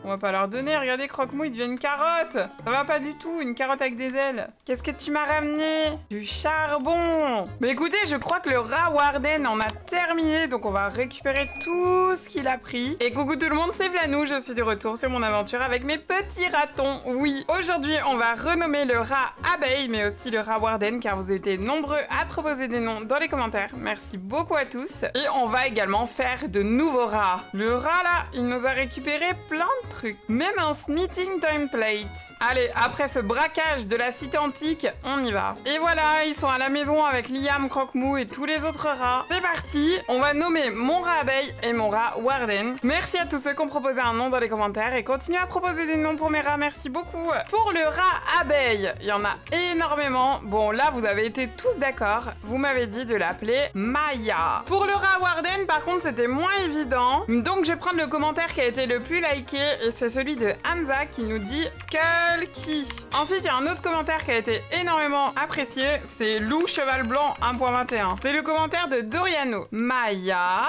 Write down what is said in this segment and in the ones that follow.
On va pas leur donner. Regardez, Croque-Mou, il devient une carotte. Ça va pas du tout, une carotte avec des ailes. Qu'est-ce que tu m'as ramené? Du charbon. Mais écoutez, je crois que le rat Warden en a terminé. Donc on va récupérer tout ce qu'il a pris. Et coucou tout le monde, c'est Vlanou. Je suis de retour sur mon aventure avec mes petits ratons. Oui, aujourd'hui, on va renommer le rat Abeille, mais aussi le rat Warden, car vous étiez nombreux à proposer des noms dans les commentaires. Merci beaucoup à tous. Et on va également faire de nouveaux rats. Le rat là, il nous a récupéré plein de trucs. Même un smithing template. Allez, après ce braquage de la cité antique, on y va. Et voilà, ils sont à la maison avec Liam, Croque-Mou et tous les autres rats. C'est parti, on va nommer mon rat Abeille et mon rat Warden. Merci à tous ceux qui ont proposé un nom dans les commentaires et continuez à proposer des noms pour mes rats, merci beaucoup. Pour le rat Abeille, il y en a énormément. Bon, là, vous avez été tous d'accord. Vous m'avez dit de l'appeler Maya. Pour le rat Warden, par contre, c'était moins évident. Donc, je vais prendre le commentaire qui a été le plus liké et c'est celui de Hamza qui nous dit Skulky. Ensuite, il y a un autre commentaire qui a été énormément apprécié. C'est Lou Cheval Blanc 1.21. C'est le commentaire de Doriano. Maya,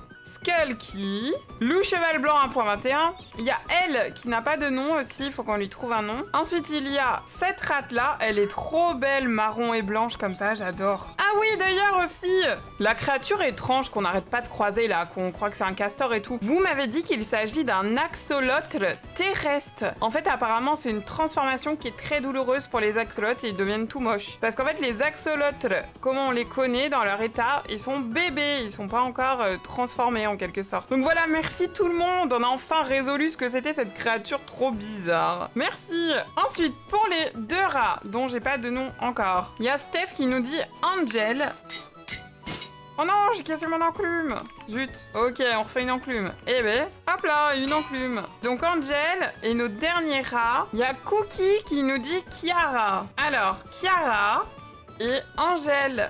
Skulky, Lou Cheval Blanc 1.21. Il y a elle qui n'a pas de nom aussi, il faut qu'on lui trouve un nom. Ensuite, il y a cette rate là, elle est trop belle, marron et blanche comme ça, j'adore. Ah oui, d'ailleurs aussi, la créature étrange qu'on n'arrête pas de croiser là, qu'on croit que c'est un castor et tout. Vous m'avez dit qu'il s'agit d'un axolotl terrestre. En fait, apparemment, c'est une transformation qui est très douloureuse pour les axolotls et ils deviennent tout moches. Parce qu'en fait, les axolotls, comme on les connaît dans leur état, ils sont bébés, ils sont pas encore transformés en quelque sorte. Donc voilà, merci tout le monde, on a enfin résolu ce que c'était cette créature trop bizarre. Merci. Ensuite, pour les deux rats, dont j'ai pas de nom encore, il y a Steph qui nous dit Angel. Oh non, j'ai cassé mon enclume. Zut. Ok, on refait une enclume. Eh ben, hop là, une enclume. Donc Angel et nos derniers rats, il y a Cookie qui nous dit Kiara. Alors, Kiara et Angel.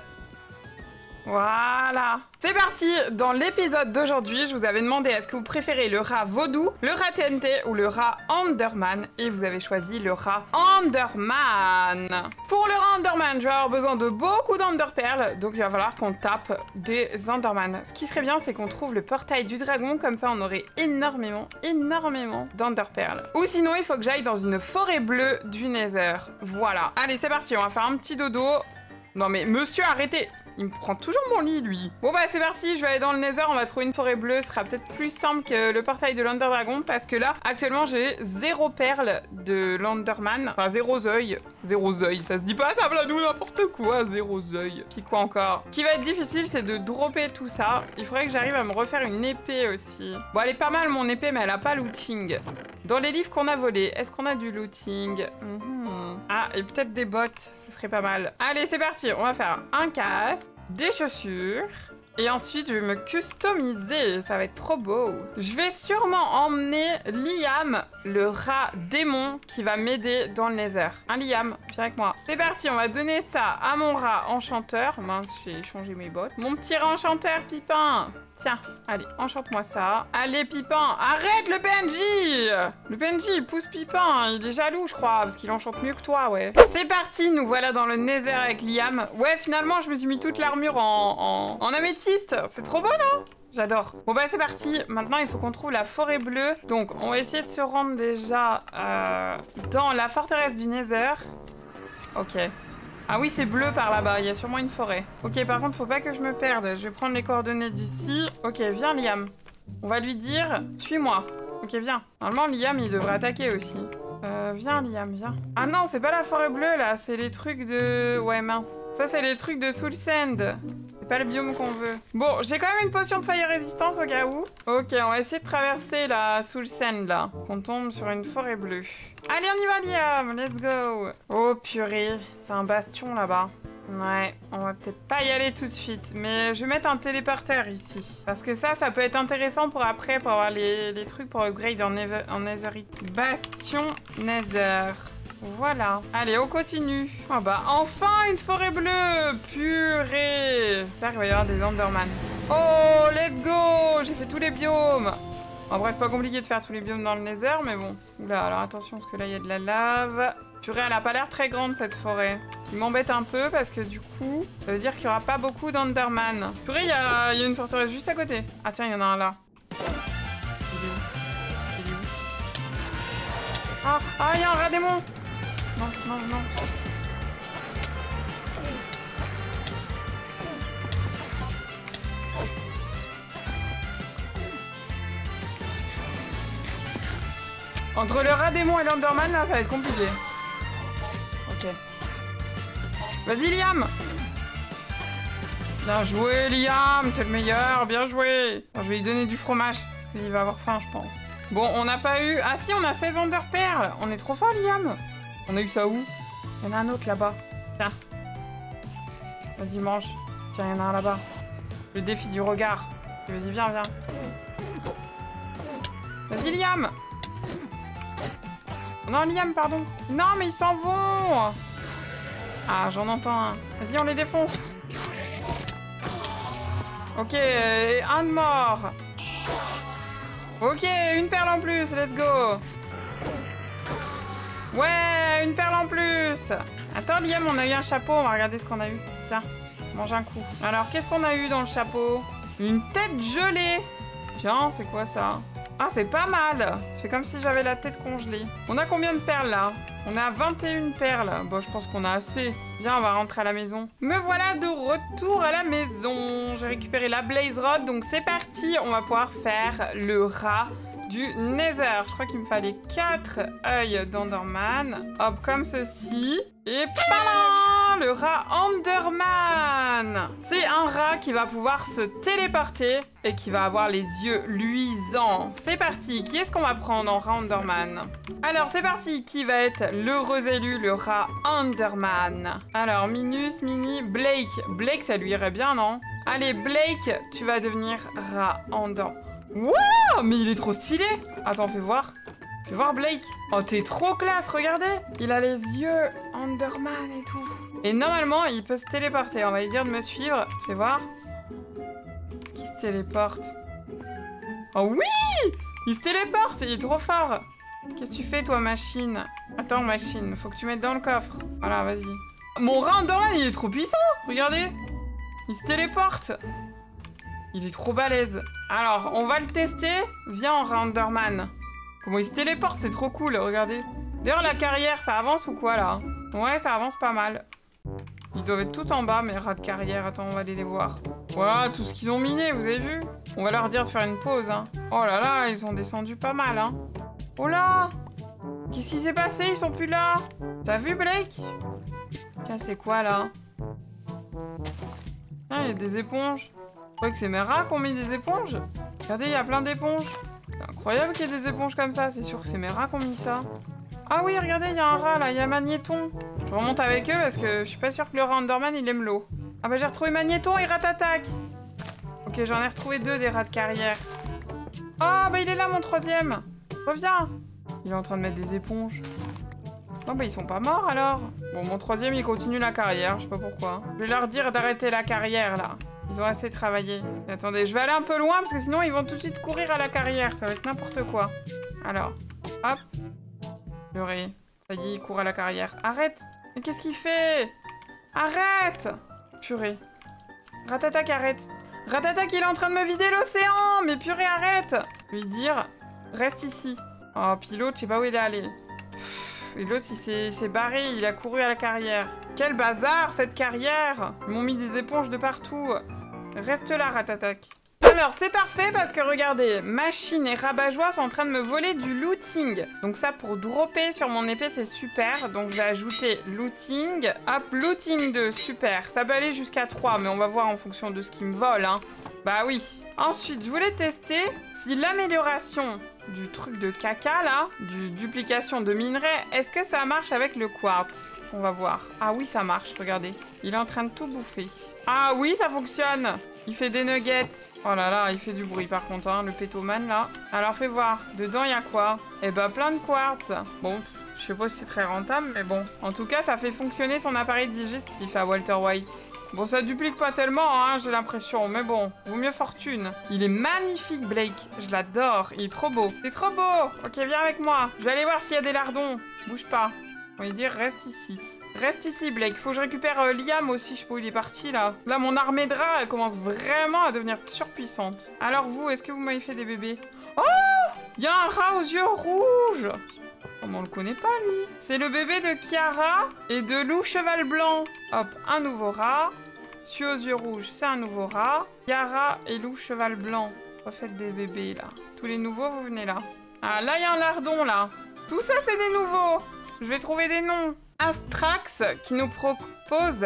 Voilà. C'est parti. Dans l'épisode d'aujourd'hui, je vous avais demandé est-ce que vous préférez le rat vaudou, le rat TNT ou le rat Enderman et vous avez choisi le rat Enderman. Pour le rat Enderman, je vais avoir besoin de beaucoup d'Enderperles, donc il va falloir qu'on tape des Enderman. Ce qui serait bien, c'est qu'on trouve le portail du dragon, comme ça on aurait énormément d'Enderperles. Ou sinon, il faut que j'aille dans une forêt bleue du Nether. Voilà. Allez, c'est parti, on va faire un petit dodo. Non mais monsieur, arrêtez! Il me prend toujours mon lit, lui. Bon bah c'est parti, je vais aller dans le Nether, on va trouver une forêt bleue. Ce sera peut-être plus simple que le portail de l'Ender Dragon parce que là, actuellement, j'ai 0 perle de l'Enderman. Enfin, 0 œil. 0 œil, ça se dit pas, ça Vlanou, n'importe quoi, 0 œil. Puis quoi encore? Ce qui va être difficile, c'est de dropper tout ça. Il faudrait que j'arrive à me refaire une épée aussi. Bon, elle est pas mal, mon épée, mais elle a pas looting. Dans les livres qu'on a volés, est-ce qu'on a du looting? Ah, et peut-être des bottes, ce serait pas mal. Allez, c'est parti, on va faire un casque, des chaussures, et ensuite je vais me customiser, ça va être trop beau. Je vais sûrement emmener Liam, le rat démon, qui va m'aider dans le Nether. Un Liam, viens avec moi. C'est parti, on va donner ça à mon rat enchanteur. Mince, j'ai changé mes bottes. Mon petit rat enchanteur, Pipin. Tiens, allez, enchante-moi ça. Allez, Pipin, arrête le PNJ! Le PNJ, il pousse Pipin, il est jaloux, je crois, parce qu'il enchante mieux que toi, ouais. C'est parti, nous voilà dans le Nether avec Liam. Ouais, finalement, je me suis mis toute l'armure en améthyste. C'est trop beau, non? J'adore. Bon bah c'est parti. Maintenant il faut qu'on trouve la forêt bleue. Donc on va essayer de se rendre déjà dans la forteresse du Nether. Ok. Ah oui c'est bleu par là-bas. Il y a sûrement une forêt. Ok par contre faut pas que je me perde. Je vais prendre les coordonnées d'ici. Ok viens Liam. On va lui dire suis-moi. Ok viens. Normalement Liam il devrait attaquer aussi. Viens Liam, viens. Ah non, c'est pas la forêt bleue là, c'est les trucs de... Ouais mince. Ça c'est les trucs de Soul Sand. C'est pas le biome qu'on veut. Bon, j'ai quand même une potion de fire résistance au cas où. Ok, on va essayer de traverser la Soul Sand là. On tombe sur une forêt bleue. Allez, on y va Liam, let's go. Oh purée, c'est un bastion là-bas. Ouais, on va peut-être pas y aller tout de suite, mais je vais mettre un téléporteur ici. Parce que ça peut être intéressant pour après, pour avoir les trucs pour upgrade en Netherite. Bastion Nether. Voilà. Allez, on continue. Oh bah, enfin une forêt bleue. Purée. J'espère qu'il va y avoir des Enderman. Oh, let's go. J'ai fait tous les biomes. En vrai, c'est pas compliqué de faire tous les biomes dans le Nether, mais bon. Oula, alors attention, parce que là, il y a de la lave. Purée, elle a pas l'air très grande, cette forêt. Ce qui m'embête un peu, parce que du coup, ça veut dire qu'il y aura pas beaucoup d'Enderman. Purée, il y a une forteresse juste à côté. Ah tiens, il y en a un là. Il est où? Il est où? Ah, ah, il y a un rat démon. Non, non, non. Entre le rat démon et l'Enderman, là, ça va être compliqué. Ok. Vas-y, Liam! Bien joué, Liam! T'es le meilleur, bien joué! Alors, je vais lui donner du fromage, parce qu'il va avoir faim, je pense. Bon, on n'a pas eu... Ah si, on a 16 Enderperles! On est trop fort, Liam! On a eu ça où? Il y en a un autre là-bas. Tiens. Vas-y, mange. Tiens, il y en a un là-bas. Le défi du regard. Vas-y, viens, viens. Vas-y, Liam! Non, Liam, pardon. Non, mais ils s'en vont. Ah, j'en entends un. Vas-y, on les défonce. Ok, un de mort. Ok, une perle en plus, let's go. Ouais, une perle en plus. Attends, Liam, on a eu un chapeau. On va regarder ce qu'on a eu. Tiens, mange un coup. Alors, qu'est-ce qu'on a eu dans le chapeau? Une tête gelée. Tiens, c'est quoi ça? Ah, c'est pas mal. C'est comme si j'avais la tête congelée. On a combien de perles, là? On a 21 perles. Bon, je pense qu'on a assez. Viens, on va rentrer à la maison. Me voilà de retour à la maison. J'ai récupéré la Blaze Rod, donc c'est parti. On va pouvoir faire le rat du Nether. Je crois qu'il me fallait 4 œils d'Enderman. Hop, comme ceci. Et bam, le rat Enderman. C'est un rat qui va pouvoir se téléporter et qui va avoir les yeux luisants. C'est parti. Qui est-ce qu'on va prendre en rat Enderman? Alors, c'est parti. Qui va être l'heureux élu, le rat Enderman? Alors, Minus, Mini, Blake. Blake, ça lui irait bien, non? Allez, Blake, tu vas devenir rat Enderman. Wow, mais il est trop stylé. Attends, fais voir. Fais voir Blake. Oh, t'es trop classe, regardez. Il a les yeux Enderman et tout. Et normalement, il peut se téléporter. On va lui dire de me suivre. Fais voir. Est-ce qu'il se téléporte? Oh oui, il se téléporte. Il est trop fort. Qu'est-ce que tu fais, toi, machine? Attends, machine. Faut que tu mettes dans le coffre. Voilà, vas-y. Mon rat Enderman, il est trop puissant. Regardez. Il se téléporte. Il est trop balèze. Alors, on va le tester. Viens en rat Enderman. Comment il se téléporte, c'est trop cool, regardez. D'ailleurs, la carrière, ça avance ou quoi, là? Ouais, ça avance pas mal. Ils doivent être tout en bas, mes rats de carrière. Attends, on va aller les voir. Voilà, tout ce qu'ils ont miné, vous avez vu? On va leur dire de faire une pause, hein. Oh là là, ils ont descendu pas mal, hein. Oh là! Qu'est-ce qui s'est passé? Ils sont plus là. T'as vu, Blake? Tiens, c'est quoi, là? Ah, il y a des éponges. Je crois que c'est mes rats qui ont mis des éponges. Regardez, il y a plein d'éponges. C'est incroyable qu'il y ait des éponges comme ça. C'est sûr que c'est mes rats qui ont mis ça. Ah oui, regardez, il y a un rat là. Il y a Magnéton. Je remonte avec eux parce que je suis pas sûre que le rat Enderman il aime l'eau. Ah bah j'ai retrouvé Magnéton et Ratatac. Ok, j'en ai retrouvé 2 des rats de carrière. Ah bah il est là mon troisième. Reviens. Il est en train de mettre des éponges. Oh bah ils sont pas morts alors. Bon, mon troisième il continue la carrière. Je sais pas pourquoi. Je vais leur dire d'arrêter la carrière là. Ils ont assez travaillé. Et attendez, je vais aller un peu loin parce que sinon ils vont tout de suite courir à la carrière. Ça va être n'importe quoi. Alors, hop. Purée. Ça y est, il court à la carrière. Arrête! Mais qu'est-ce qu'il fait? Arrête! Purée. Ratatac, arrête. Ratatac, il est en train de me vider l'océan! Mais purée, arrête! Je vais lui dire, reste ici. Oh, puis l'autre, je sais pas où il est allé. Et l'autre, il s'est barré, il a couru à la carrière. Quel bazar, cette carrière! Ils m'ont mis des éponges de partout. Reste là, Ratatac. Alors, c'est parfait parce que regardez, Machine et Rabat-Joie sont en train de me voler du looting. Donc ça, pour dropper sur mon épée, c'est super. Donc je vais ajouter looting. Hop, looting 2, super. Ça peut aller jusqu'à 3, mais on va voir en fonction de ce qu'ils me volent, hein. Bah oui. Ensuite, je voulais tester si l'amélioration du truc de caca, là, du duplication de minerais, est-ce que ça marche avec le quartz? On va voir. Ah oui, ça marche, regardez. Il est en train de tout bouffer. Ah oui, ça fonctionne. Il fait des nuggets. Oh là là, il fait du bruit par contre, hein, le pétoman là. Alors fais voir, dedans il y a quoi? Eh ben plein de quartz. Bon, je sais pas si c'est très rentable, mais bon. En tout cas, ça fait fonctionner son appareil digestif à Walter White. Bon, ça duplique pas tellement, hein, j'ai l'impression, mais bon, vaut mieux fortune. Il est magnifique, Blake. Je l'adore, il est trop beau. C'est trop beau. Ok, viens avec moi. Je vais aller voir s'il y a des lardons. Bouge pas. On va lui dire, reste ici. Reste ici, Blake. Faut que je récupère Liam aussi. Je sais pas où il est parti, là. Là, mon armée de rats, elle commence vraiment à devenir surpuissante. Alors, vous, est-ce que vous m'avez fait des bébés? Oh! Il y a un rat aux yeux rouges! Oh, mais on le connaît pas, lui. C'est le bébé de Chiara et de Lou Cheval Blanc. Hop, un nouveau rat. Celui aux yeux rouges, c'est un nouveau rat. Chiara et Lou Cheval Blanc. Refaites des bébés, là. Tous les nouveaux, vous venez là. Ah, là, il y a un lardon, là. Tout ça, c'est des nouveaux. Je vais trouver des noms. Astrax qui nous propose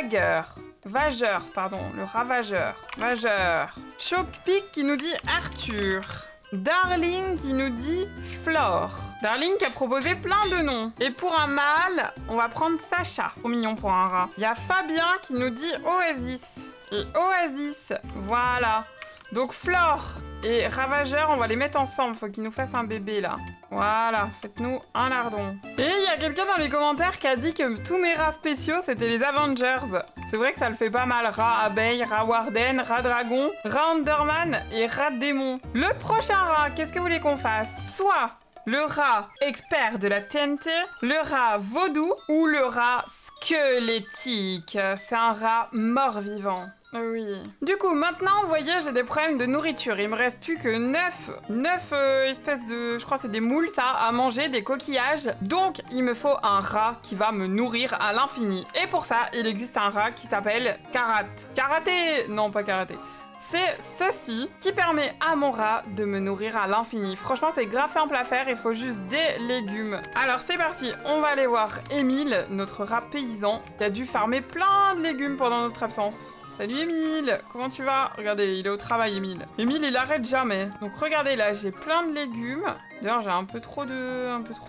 Vageur, pardon, le ravageur. Vageur. Choc-Pic qui nous dit Arthur. Darling qui nous dit Flore. Darling qui a proposé plein de noms. Et pour un mâle, on va prendre Sacha. Trop mignon pour un rat. Il y a Fabien qui nous dit Oasis. Et Oasis, voilà. Donc Flore et Ravageur, on va les mettre ensemble. Faut qu'ils nous fassent un bébé là. Voilà, faites-nous un lardon. Et il y a quelqu'un dans les commentaires qui a dit que tous mes rats spéciaux, c'était les Avengers. C'est vrai que ça le fait pas mal. Rat abeille, rat warden, rat dragon, rat enderman et rat démon. Le prochain rat, qu'est-ce que vous voulez qu'on fasse? Soit le rat expert de la TNT, le rat vaudou ou le rat squelettique. C'est un rat mort-vivant. Oui. Du coup, maintenant, vous voyez, j'ai des problèmes de nourriture. Il me reste plus que 9 espèces de... Je crois que c'est des moules, ça, à manger, des coquillages. Donc, il me faut un rat qui va me nourrir à l'infini. Et pour ça, il existe un rat qui s'appelle Karaté. Non, pas Karaté. C'est ceci qui permet à mon rat de me nourrir à l'infini. Franchement, c'est grave simple à faire, il faut juste des légumes. Alors, c'est parti, on va aller voir Émile, notre rat paysan, qui a dû farmer plein de légumes pendant notre absence. Salut Émile, comment tu vas? Regardez, il est au travail Émile. Émile, il arrête jamais. Donc regardez là, j'ai plein de légumes. D'ailleurs, j'ai un peu trop de...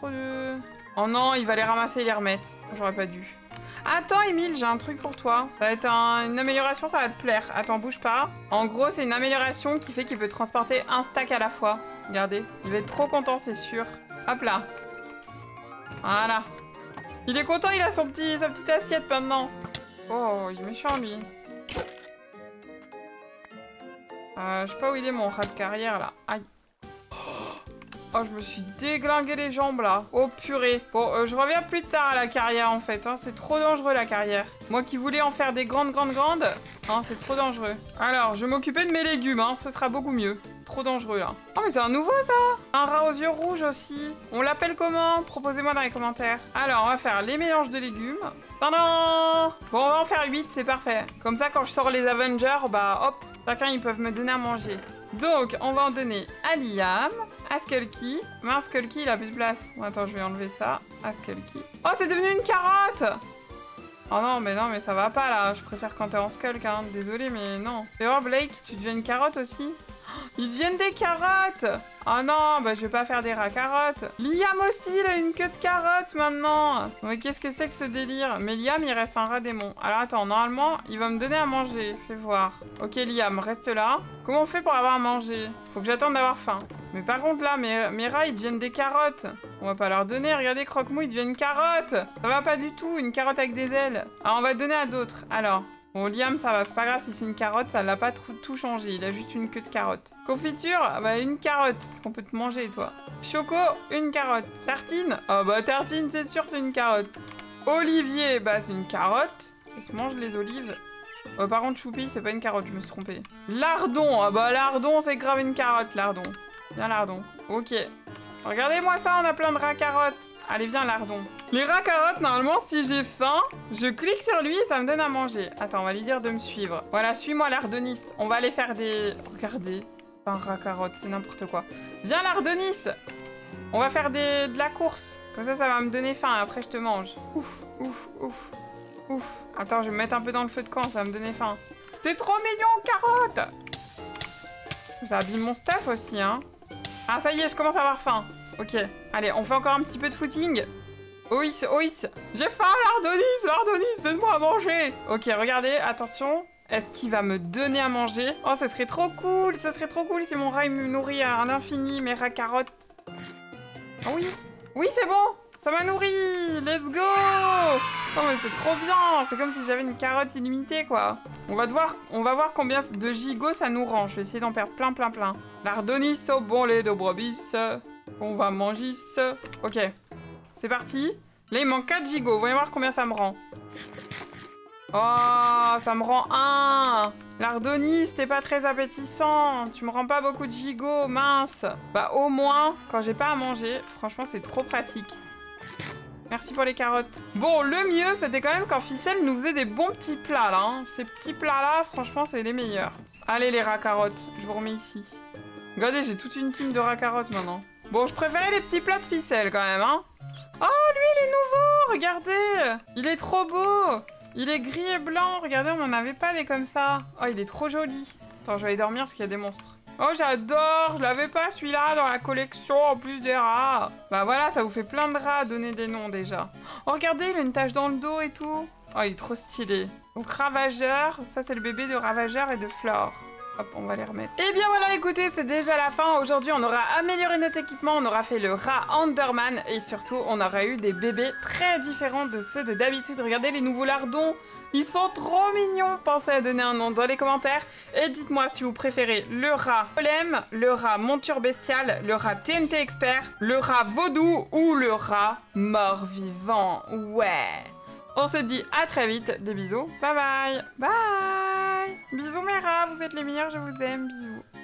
Oh non, il va les ramasser et les remettre. J'aurais pas dû. Attends Émile, j'ai un truc pour toi. Ça va être une amélioration, ça va te plaire. Attends, bouge pas. En gros, c'est une amélioration qui fait qu'il peut transporter un stack à la fois. Regardez, il va être trop content, c'est sûr. Hop là. Voilà. Il est content, il a sa petite assiette maintenant. Oh, il est méchant lui. Je sais pas où il est mon rat de carrière là. Aïe. Oh, je me suis déglingué les jambes là. Oh purée. Bon, je reviens plus tard à la carrière en fait. Hein. C'est trop dangereux la carrière. Moi qui voulais en faire des grandes. Hein, c'est trop dangereux. Alors, je vais m'occuper de mes légumes. Hein. Ce sera beaucoup mieux. Trop dangereux là. Oh mais c'est un nouveau ça. Un rat aux yeux rouges aussi. On l'appelle comment? Proposez-moi dans les commentaires. Alors, on va faire les mélanges de légumes. Tadam! Bon, on va en faire 8, c'est parfait. Comme ça, quand je sors les Avengers, bah hop. Chacun, ils peuvent me donner à manger. Donc, on va en donner à Liam, à Skulky. Mince, Skulky, il a plus de place. Bon, attends, je vais enlever ça. À Skulky. Oh, c'est devenu une carotte! Oh non, mais ça va pas, là. Je préfère quand t'es en Skulk, hein. Désolé, mais non. Et oh, Blake, tu deviens une carotte aussi? Ils deviennent des carottes! Oh non, bah je vais pas faire des rats carottes. Liam aussi, il a une queue de carotte maintenant. Mais qu'est-ce que c'est que ce délire? Mais Liam, il reste un rat démon. Alors attends, normalement, il va me donner à manger. Fais voir. Ok, Liam, reste là. Comment on fait pour avoir à manger? Faut que j'attende d'avoir faim. Mais par contre, là, mes rats, ils deviennent des carottes. On va pas leur donner. Regardez, Croque-Mou, il devient une carotte. Ça va pas du tout, une carotte avec des ailes. Alors, on va donner à d'autres. Alors... Bon, Liam, ça va, c'est pas grave si c'est une carotte, ça l'a pas tout changé, il a juste une queue de carotte. Confiture, bah une carotte, ce qu'on peut te manger, toi. Choco, une carotte. Tartine, ah bah tartine, c'est sûr, c'est une carotte. Olivier, bah c'est une carotte, ça se mange les olives. Par contre, choupi, c'est pas une carotte, je me suis trompée. Lardon, ah bah lardon, c'est grave une carotte, lardon. Viens, lardon. Ok. Regardez-moi ça, on a plein de rats carottes. Allez, viens, lardon. Les rats carottes, normalement, si j'ai faim, je clique sur lui et ça me donne à manger. Attends, on va lui dire de me suivre. Voilà, suis-moi, l'ardonis. On va aller faire des... Regardez, c'est un rat carotte, c'est n'importe quoi. Viens, l'ardonis. On va faire de la course. Comme ça va me donner faim et après, je te mange. Ouf, ouf, ouf, ouf. Attends, je vais me mettre un peu dans le feu de camp, ça va me donner faim. T'es trop mignon, carotte. Ça abîme mon stuff aussi, hein. Ah, ça y est, je commence à avoir faim. Ok, allez, on fait encore un petit peu de footing. Oïs, oïs. J'ai faim, l'ardonis, donne-moi à manger. Ok, regardez, attention. Est-ce qu'il va me donner à manger? Oh, ça serait trop cool si mon rat il me nourrit à l'infini, mes rats carottes. Oh oui, oui, c'est bon. Ça m'a nourri. Let's go. Oh, mais c'est trop bien. C'est comme si j'avais une carotte illimitée, quoi. On va voir combien de gigots ça nous rend. Je vais essayer d'en perdre plein. L'ardonis au bon lait de brebis. On va manger. Ok. C'est parti. Là, il manque 4 gigots. Voyons voir combien ça me rend. Oh, ça me rend un. Lardoni, c'était pas très appétissant. Tu me rends pas beaucoup de gigots, mince. Bah au moins, quand j'ai pas à manger, franchement c'est trop pratique. Merci pour les carottes. Bon, le mieux, c'était quand même quand Ficelle nous faisait des bons petits plats, là. Hein. Ces petits plats-là, franchement, c'est les meilleurs. Allez, les rats carottes, je vous remets ici. Regardez, j'ai toute une team de rats carottes, maintenant. Bon, je préférais les petits plats de Ficelle, quand même, hein. Oh, lui, il est nouveau, regardez. Il est trop beau. Il est gris et blanc. Regardez, on n'en avait pas des comme ça. Oh, il est trop joli. Attends, je vais aller dormir parce qu'il y a des monstres. Oh, j'adore. Je l'avais pas, celui-là, dans la collection, en plus des rats. Bah voilà, ça vous fait plein de rats à donner des noms, déjà. Oh, regardez, il a une tache dans le dos et tout. Oh, il est trop stylé. Donc, Ravageur. Ça, c'est le bébé de Ravageur et de Flore. Hop, on va les remettre. Et bien voilà, écoutez, c'est déjà la fin. Aujourd'hui, on aura amélioré notre équipement, on aura fait le rat Enderman et surtout, on aura eu des bébés très différents de ceux de d'habitude. Regardez les nouveaux lardons, ils sont trop mignons. Pensez à donner un nom dans les commentaires et dites-moi si vous préférez le rat golem, le rat monture bestiale, le rat TNT expert, le rat vaudou ou le rat mort-vivant. Ouais. On se dit à très vite, des bisous, bye bye. Bye. Bisous mes rats, vous êtes les meilleurs, je vous aime, bisous.